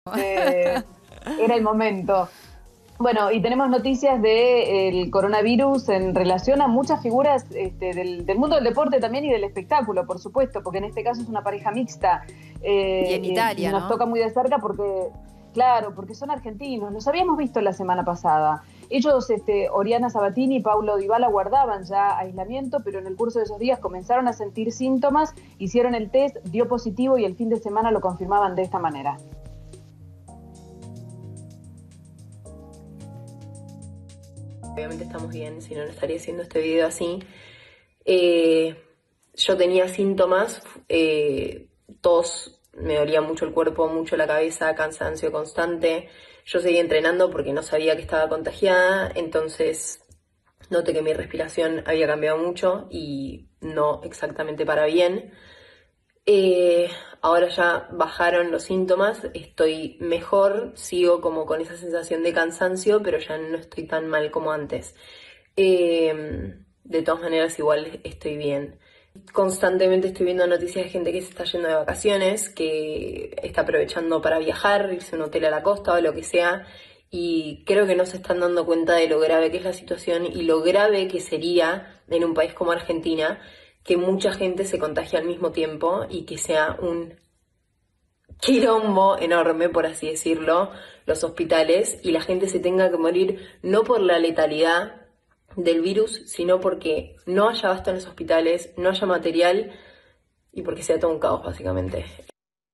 eh, era el momento. Bueno, y tenemos noticias del coronavirus en relación a muchas figuras del mundo del deporte también y del espectáculo, por supuesto, porque en este caso es una pareja mixta. Y en Y Italia, nos ¿no? toca muy de cerca porque, claro, porque son argentinos. Los habíamos visto la semana pasada. Ellos, Oriana Sabatini y Paulo Dybala, guardaban ya aislamiento, pero en el curso de esos días comenzaron a sentir síntomas, hicieron el test, dio positivo y el fin de semana lo confirmaban de esta manera. Obviamente estamos bien, si no, no estaría haciendo este video así. Eh, yo tenía síntomas, tos, me dolía mucho el cuerpo, mucho la cabeza, cansancio constante. Yo seguía entrenando porque no sabía que estaba contagiada, entonces noté que mi respiración había cambiado mucho y no exactamente para bien. Eh, ahora ya bajaron los síntomas, estoy mejor, sigo como con esa sensación de cansancio, pero ya no estoy tan mal como antes. De todas maneras, igual estoy bien. Constantemente estoy viendo noticias de gente que se está yendo de vacaciones, que está aprovechando para viajar, irse a un hotel a la costa o lo que sea, y creo que no se están dando cuenta de lo grave que es la situación y lo grave que sería en un país como Argentina que mucha gente se contagie al mismo tiempo y que sea un quilombo enorme, por así decirlo, los hospitales y la gente se tenga que morir no por la letalidad del virus, sino porque no haya abasto en los hospitales, no haya material y porque sea todo un caos, básicamente.